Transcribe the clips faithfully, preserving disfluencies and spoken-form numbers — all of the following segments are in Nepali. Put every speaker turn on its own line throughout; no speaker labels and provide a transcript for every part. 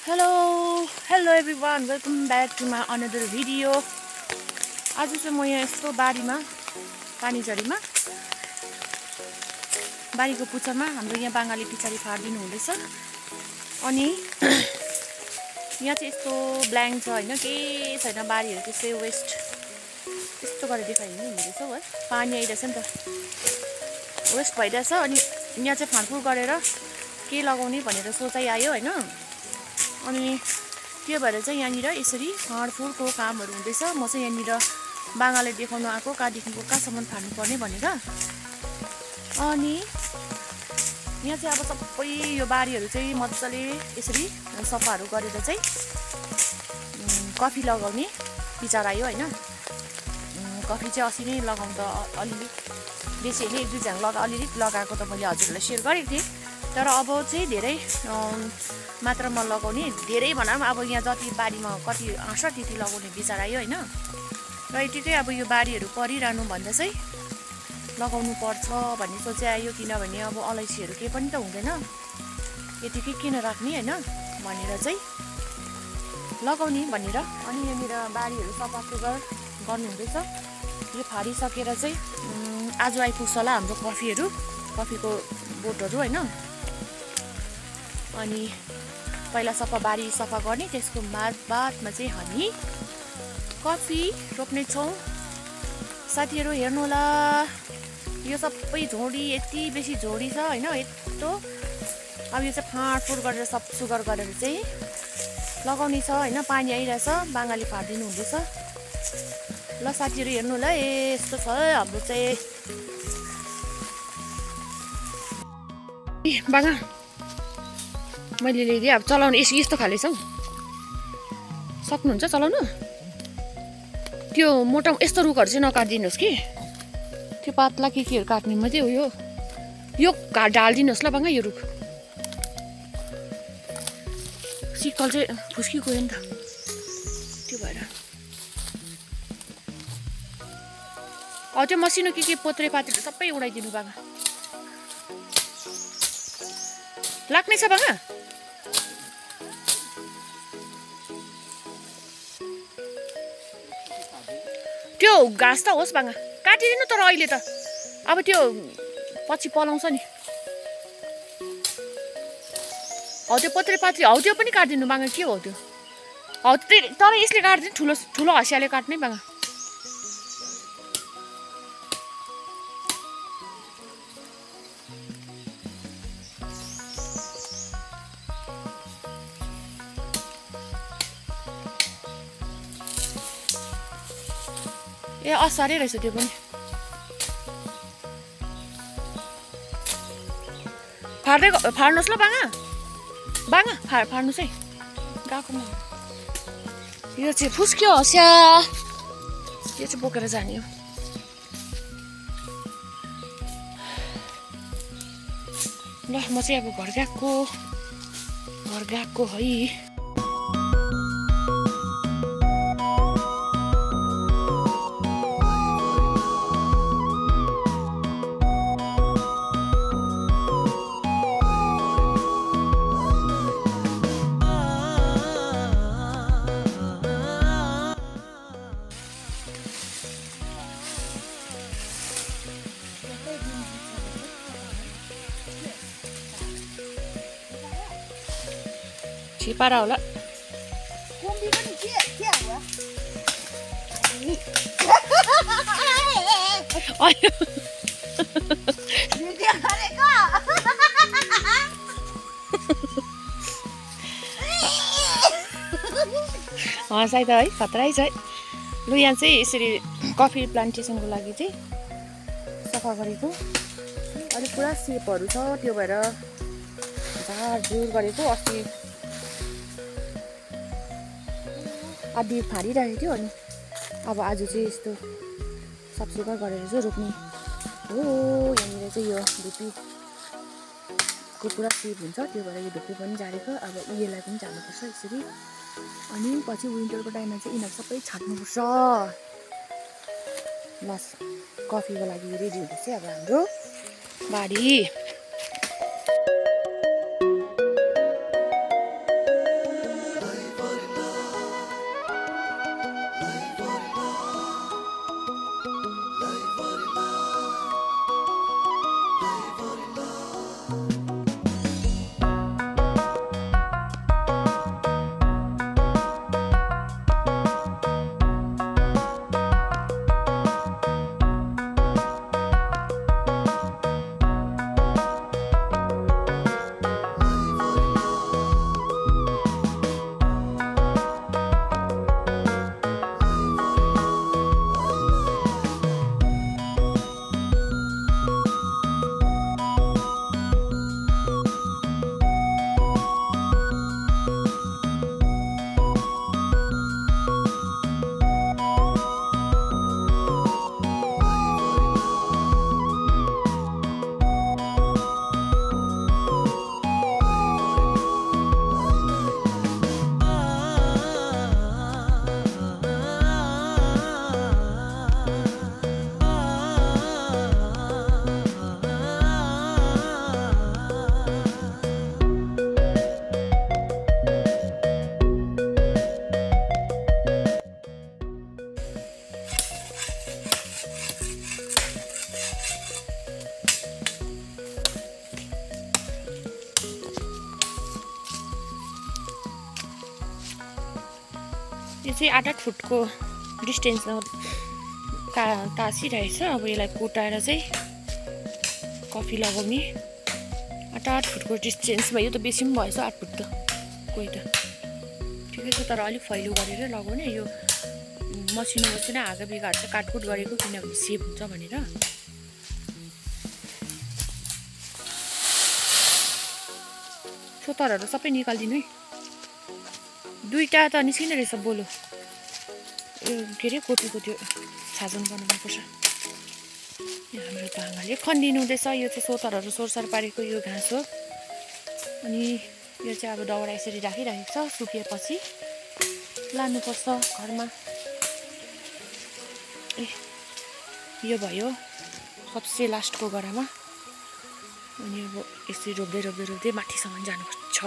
Hello, hello everyone. Welcome back to my another video. आज चाहिँ म यहाँ यस्तो बारीमा पानीझरीमा बारीको पुच्छरमा हाम्रो यहाँ बाङ्गाली पिछाडी फार्दिनु हुँदैछ अनि यहाँ चाहिँ यस्तो ब्ल्याङ्क छ हैन केही छैन बारीहरु त्यसै वेस्ट यस्तो गरेर देखाइदिनु हुँदैछ है पानी आइरहेछ नि त वेस्ट भइरहेछ अनि यहाँ चाहिँ फाँडफुड गरेर के लगाउने भनेर सोचाइ आयो हैन अनि त्यो भएर चाहिँ यहाँनिर यसरी फाँडफुडको कामहरु हुँदैछ म चाहिँ यहाँनिर बाङ्गाले देखाउन आको कादेखिको कहाँसम्म फाड्नु पर्ने भनेर अनि यहाँ चाहिँ अब सबै यो बारीहरु चाहिँ मज्जाले यसरी सफाहरु गरेर चाहिँ कफी लगाउने विचार आयो हैन कफी चाहिँ अस्ति नै लगाउँदा अलिअलि बेसी हैन एक दुई झ्याङ लगा अलिअलि लगाएको त मैले हजुरलाई शेयर गरेको थिएँ तर अब चाहिँ धेरै मात्रामा लगाउने धेरै भनौँ अब यहाँ जति बारीमा कति आँस त्यति लगाउने विचार आयो हैन र यतिकै अब यो बारीहरु परिरहनु भन्दा चाहिँ लगाउनु पर्छ भन्ने सोचे आयो किनभने अब अलैँचीहरु के पनि त हुँदैन यतिकै किन राख्ने हैन भनेर चाहिँ लगाउने भनेर अनि यहाँनिर बारीहरु सफा सुग्घर गर्नु हुँदैछ यो फाडी सकेर चाहिँ आज आइपुग्छ होला हाम्रो कफीहरु कफीको बोटहरु हैन अनि पहिला सफा बारी सफा गर्ने त्यसको बाद बादमा चाहिँ हामी कफी रोप्ने छौं साथीहरु हेर्नु होला यो सबै झोडी यति बेसी झोडी छ हैन यस्तो अब यो चाहिँ फाँडफुड गरेर सब सुगर गरेर चाहिँ लगाउने छ हैन पानी आइरहेछ बाङ्गाली फाड्दिनु हुँदैछ ल साथीहरु हेर्नु होला यस्तो छ हाम्रो चाहिँ बाङ्गा मैले ल्याइदिए अब चलाउनु यस्तो खाले छ सक्नुहुन्छ चलाउनु त्यो मोटा यस्तो रुखहरु चाहिँ नकाट्दिनुस् कि त्यो पातला के केहरु काट्ने मात्रै हो यो यो घाट ढाल्दिनुस् ल बाङ्गा यो रुख सिक्कल चाहिँ फुस्की गयो नि त त्यो भएर अ त्यो मसिनो के के पोत्रे पातहरू सबै उडाइदिनु बाङ्गा लाग्ने छ बाङ्गा त्यो घाँस त होस् बाङ्गा काटिदिनु तर अहिले त अब त्यो पछि पलाउँछ नि हौ त्यो पत्रे पात्री हौ त्यो पनि काटिदिनु बाङ्गा के हो त्यो हौ तर यसले काट्दिनु ठुलो ठुलो हँसियाले काट्ने बाङ्गा ए असारै रहेछ त्यो पनि फाड्दै फाड्नुहोस् ल बाङ्गा बाङ्गा फाड फाड्नुहोस् है गएकोमा यो चाहिँ फुस्क्यो हँसिया यो चाहिँ बोकेर जाने हो ल म चाहिँ अब घर गएको घर गएको है छिपारा होला
कोम्बी पनि के के हो
अयो
भिडियो गरेको
हँसाइ त है खतरै छ लु यहाँ चाहिँ यसरी कफी प्लान्टेसनको लागि चाहिँ सफा गरेको अनि पुरा सेपहरू छ त्यो भएर झारझुर गरेको अस्ति आदि फाडिरहेको थियो अनि अब आज चाहिँ यस्तो सफसुग्घर गरेर चाहिँ रोप्ने हो यहाँनिर चाहिँ यो धुप्पीको पुरा सेप हुन्छ त्यो भएर यो धुप्पी पनि झारेको अब यसलाई पनि झार्नुपर्छ यसरी अनि पछि विन्टरको टाइममा चाहिँ यिनीहरू सबै छाट्नुपर्छ ल कफीको लागि रेडी हुँदैछ अब हाम्रो बारी यो चाहिँ आठ आठ फुटको डिस्टेन्समा का टाँसिरहेको छ। अब यसलाई कुटाएर चाहिँ कफी लगाउने आठ आठ फुटको डिस्टेन्समा। यो त बेसी पनि भएछ आठ फुट त कोही त ठिकै छ, तर अलिक फैलो गरेर लगाउने। यो मसिनो मसिनो हाँगा बिगार्छ काटकुट गरेको, किनभने सेप हुन्छ भनेर। सोतरहरू सबै निकालिदिनु है। दुईवटा त निस्किने रहेछ बोलो। यो के अरे कोपीको त्यो छाजन बनाउनुपर्छ। यो हाम्रो बाङ्गाले खनिदिनु हुँदैछ। यो चाहिँ सोतरहरू सोरसार पारेको यो घाँस हो। अनि यो चाहिँ अब दाउरा यसरी राखिराखेको छ, सुकेपछि लानुपर्छ घरमा। ए यो भयो सबसे लास्टको गरामा। अनि अब यसरी रोप्दै रोप्दै रोप्दै माथिसम्म जानुपर्छ।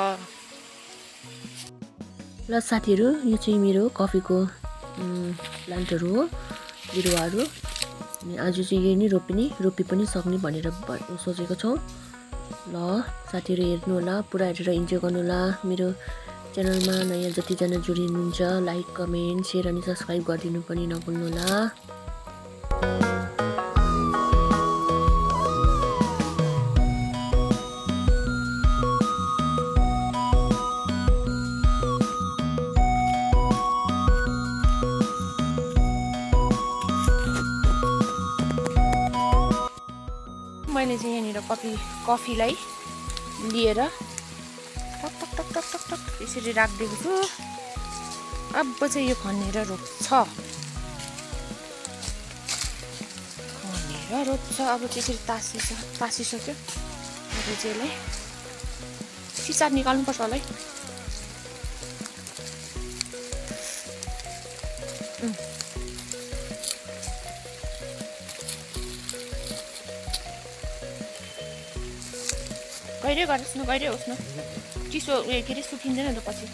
ल साथीहरू, यो चाहिँ मेरो कफीको प्लान्टहरू हो, बिरुवाहरू। अनि आज चाहिँ यही नै रोपिने रोपी पनि सक्ने भनेर सोचेको छौँ। ल साथीहरू हेर्नु होला, पुरा हेरेर इन्जोय गर्नु होला। मेरो च्यानलमा नयाँ जतिजना जोडिनुहुन्छ लाइक कमेन्ट सेयर अनि सब्सक्राइब गरिदिनु पनि नभुल्नु होला। मैले चाहिँ यहाँनिर कफी कफीलाई लिएर टक टक टक टक टक टक यसरी राखिदिएको छु। अब चाहिँ यो खनेर रोप्छ खनेर रोप्छ अब चाहिँ यसरी तासिन्छ तासिसक्यो। अब चाहिँ यसलाई सिसा निकाल्नुपर्छ होला है। गहिरै गरोस् न, गहिरै होस् न, चिसो उयो के अरे सुकिँदैन त पछि।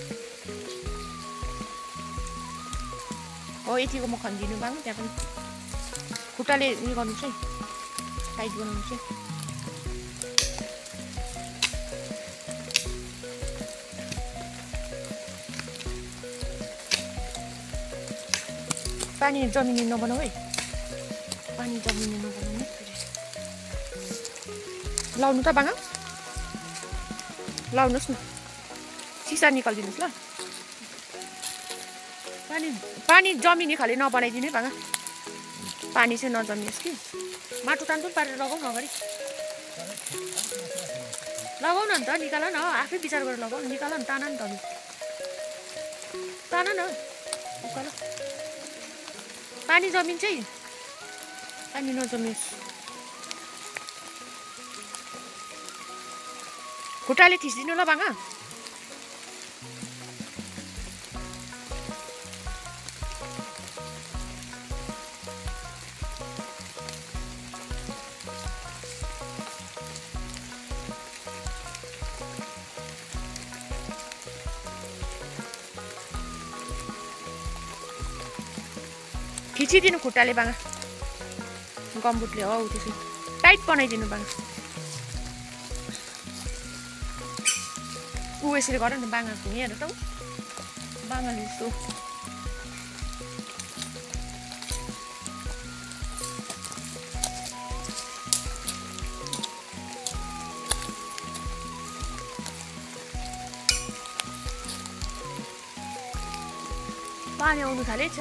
हो यतिको म खनिदिनु बाङ, त्यहाँ पनि खुट्टाले उयो गर्नुहोस् है, टाइट बनाउनुहोस् है। पानी जमिने नबनाऊ है, पानी जमिने नबनाऊ है। लाउनु त बाङ, लाउनुहोस् न, सिसा निकालिदिनुहोस् ल। पानी पानी जमिने खाले नबनाइदिनु है बाङ, पानी चाहिँ नजमियोस् कि। माटो तान्तुन पारेर लगाऊ न अगाडि, लगाउ न अन्त, निकाल न, आफै विचार गरेर लगाऊ, निकाल न, तान नि त, तान न उकालो। पानी जमिन्छ है, पानी नजमियोस्। खुट्टाले थिच्दिनु ल बाङा। खिचिदिनु खुट्टाले बाङा, गम्बुटले हो त्यसो टाइट बनाइदिनु बाङा। ऊ यसरी गर न बाङाको नि, हेर त बाङाले यसो पानी आउनु थालेछ।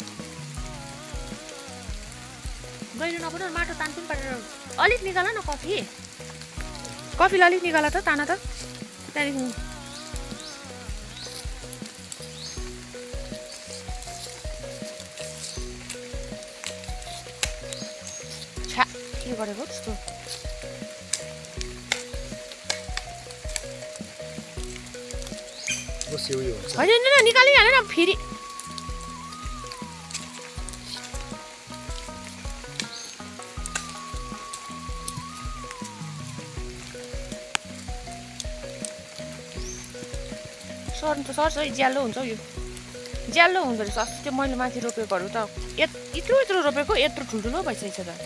गहिरो नबनाऊ, माटो तान्तुन पारेर अलिक निकाल न कफी, कफीलाई अलिक निकाल त, तान त। त्यहाँदेखि छा के गरेको त्यस्तो। होइन निकालिहालेन फेरि। सर्नु त सर्छ है, ज्यालो हुन्छ यो, ज्यालो हुँदो रहेछ। अस्ति त्यो मैले माथि रोपेकोहरू त यत यत्रो यत्रो रोपेको यत्रो ठुल्ठुलो भइसकेको छ त।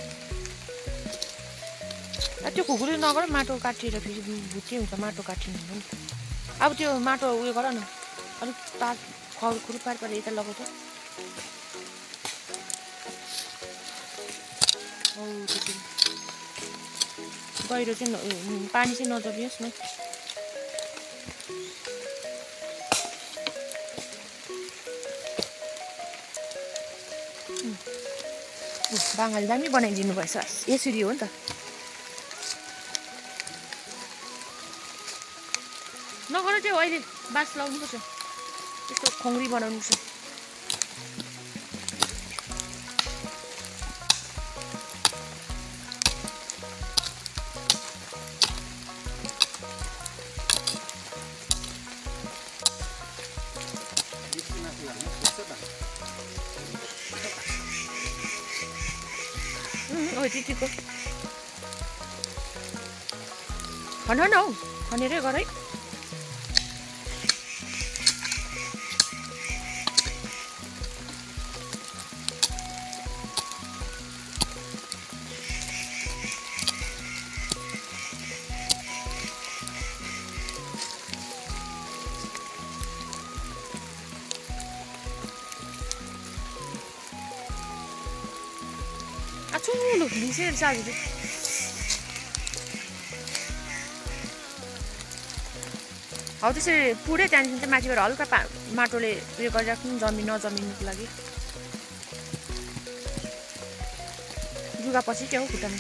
त्यो खुकुरी नगर, माटो काटेर फेरि भुत्ते हुन्छ, माटो काटिनु हुन्छ नि। अब त्यो माटो उयो गर न, अलिक ता खौर खुर पार पार यता लगाउँछ हो त्यो गहिरो चाहिँ पानी चाहिँ नजमियोस् न बाङ्गाली दामी बनाइदिनु भएछ यसरी हो नि त नगर चाहिँ अहिले बास लाउनुपर्छ यस्तो खोङ्री बनाउनुपर्छ ओ चिचीको खन न हौ खनेरै गर है ठुलो भिसेर साथी हौ त्यसरी पुरै त्यहाँदेखि चाहिँ माथिबाट हल्का पा माटोले उयो गरिराख्नु जमिन नजमिनुको लागि जुगा पछि क्या हो खुट्टामा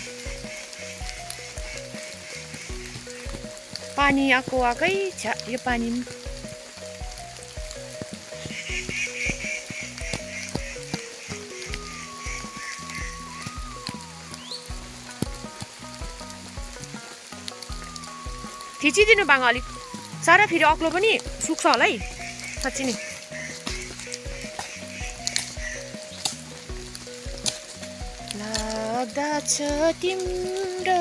पानी आएको आएकै छ्या यो पानी थिचिदिनु बाङ अलिक सारा फेरि अग्लो पनि सुक्छ होला है साँच्ची नै लाग्दछ तिम्रो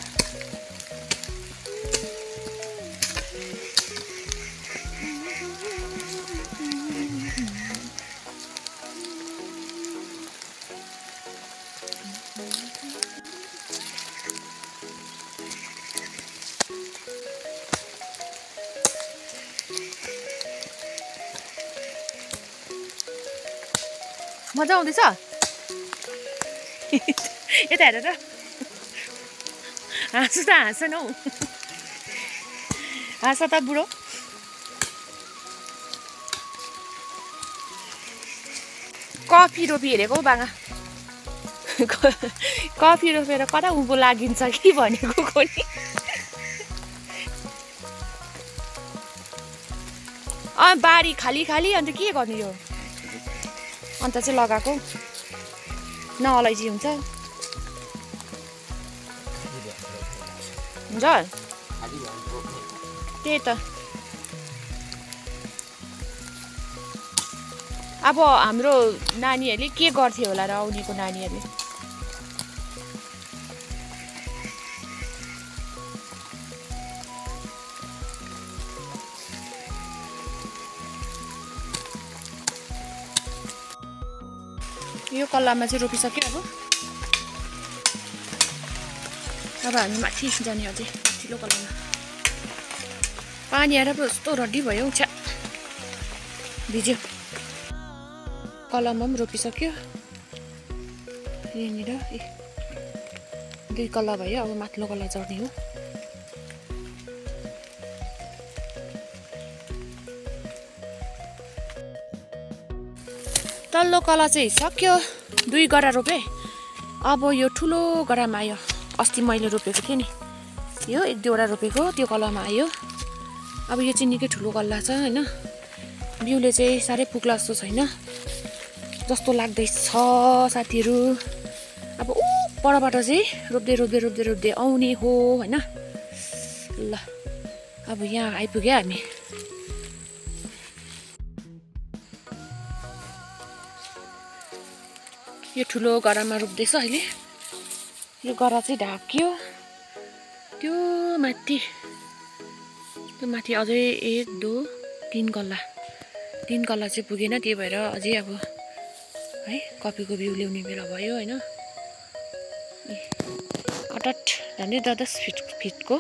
मजा आउँदैछ यता हेर त हाँसु त हाँस न हौ हाँस त बुढो कफी रोपी हेरेको हौ बाङा कफी रोपेर कता उँभो लागिन्छ कि भनेको कोनी अँ बारी खाली खाली अन्त के गर्ने यो अन्त चाहिँ लगाएको न अलैँची हुन्छ हुन्छ त्यही त अब हाम्रो नानीहरूले के गर्थ्यो होला र आउनेको नानीहरूले यो कल्लामा चाहिँ रोपिसक्यो अब अब हामी माथि जाने अझै माथिल्लो कल्लामा पानी आएर पो यस्तो रड्डी भयो छ्या भिज्यो कल्लामा पनि रोपिसक्यो यहाँनिर ए दुई कल्ला भयो अब माथिल्लो कल्ला चढ्ने हो तल्लो कला चाहिँ सक्यो दुई गरा रोपे अब यो ठुलो गरामा आयो अस्ति मैले रोपेको थिएँ नि यो एक दुईवटा रोपेको त्यो कलामा आयो अब यो चाहिँ निकै ठुलो कल्ला छ होइन बिउले चाहिँ साह्रै पुग्ला जस्तो छैन जस्तो लाग्दैछ साथीहरू अब ऊ परबाट चाहिँ रोप्दै रोप्दै रोप्दै रोप्दै आउने हो होइन ल अब यहाँ आइपुग्यो हामी यो ठुलो गरामा रोप्दैछ अहिले यो गरा चाहिँ ढाक्यो त्यो माथि त्यो माथि अझै एक दो तिन कल्ला तिन कल्ला चाहिँ पुगेन त्यही भएर अझै अब है कफीको बिउ ल्याउने बेला भयो होइन अटट झन्डै दस दस फिट फिटको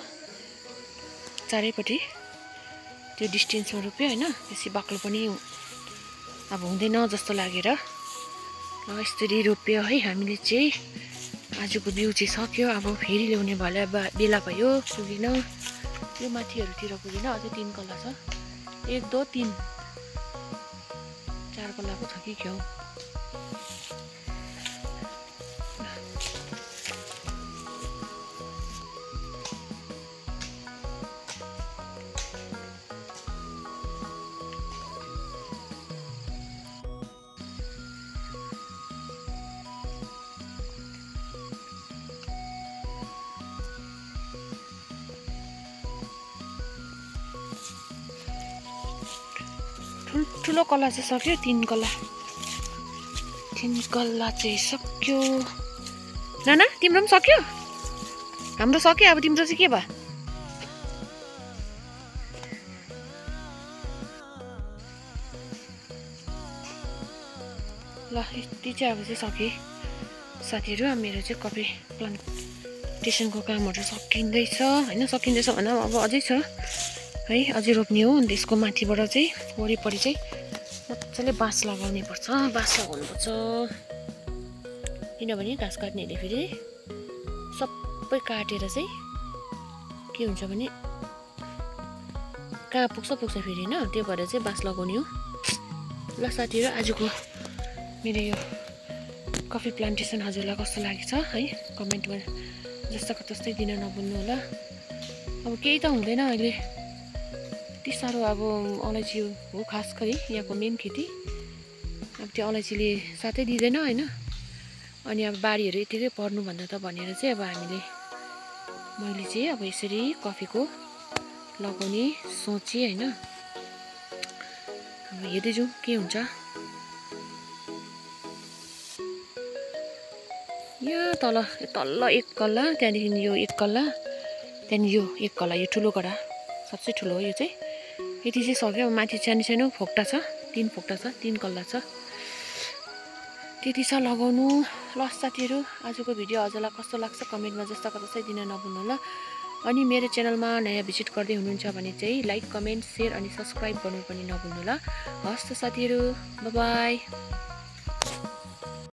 चारैपट्टि त्यो डिस्टेन्समा रोप्यो होइन बेसी बाक्लो पनि अब हुँदैन जस्तो लागेर ल यसरी रोप्यो है हामीले चाहिँ। आजको बिउ चाहिँ सक्यो, अब फेरि ल्याउने भए बेला भयो, पुगेन। यो माथिहरूतिर पुगेन, अझै तिन कल्ला छ। एक दो तिन चार कल्लाको छ कि क्या हो। ठुलो कल्ला चाहिँ सक्यो, तिन कल्ला तिन कल्ला चाहिँ सक्यो। नाना तिम्रो पनि सक्यो? हाम्रो सक्यो, अब तिम्रो चाहिँ के भयो? ल यति चाहिँ अब चाहिँ सकेँ साथीहरू। अब मेरो चाहिँ कफी प्लान्टेसनको कामहरू सकिँदैछ होइन, सकिँदैछ भन्दा अब अझै छ है, अझै रोप्ने हो। अन्त यसको माथिबाट चाहिँ वरिपरि चाहिँ मजाले बाँस लगाउने पर्छ, बाँस लगाउनु पर्छ, किनभने घाँस काट्नेहरूले फेरि सबै काटेर चाहिँ के हुन्छ भने कहाँ पुग्छ पुग्छ फेरि होइन, त्यो भएर चाहिँ बाँस लगाउने हो। ल साथीहरू आजको मेरो यो कफी प्लान्टेसन हजुरलाई कस्तो लागेछ है, कमेन्टमा जस्ताको तस्तै दिन नभुल्नु होला। अब केही त हुँदैन अहिले, यति साह्रो अब अलैँची हो खास गरी यहाँको मेन खेती। अब त्यो अलैँचीले साथै दिँदैन होइन। अनि अब बारीहरू यतिकै पर्नुभन्दा त भनेर चाहिँ अब हामीले मैले चाहिँ अब यसरी कफीको लगाउने सोचेँ होइन। अब हेर्दै जाउँ के हुन्छ। यहाँ तल तल्लो एक कल्ला, त्यहाँदेखि यो एक कल्ला, त्यहाँदेखि यो एक कल्ला, यो ठुलो कडा सबसे ठुलो हो यो चाहिँ। यति चाहिँ सक्यो। अब माथि सानो सानो फोक्टा छ, तिन फोक्टा छ, तिन कल्ला छ, त्यति छ लगाउनु। ल साथीहरू आजको भिडियो हजुरलाई कस्तो लाग्छ कमेन्टमा जस्ताको तस्तै दिन नभुल्नु होला। अनि मेरो च्यानलमा नयाँ भिजिट गर्दै हुनुहुन्छ भने चाहिँ लाइक कमेन्ट सेयर अनि सब्सक्राइब गर्नु पनि नभुल्नु होला। हस् त साथीहरू, बाई बाई।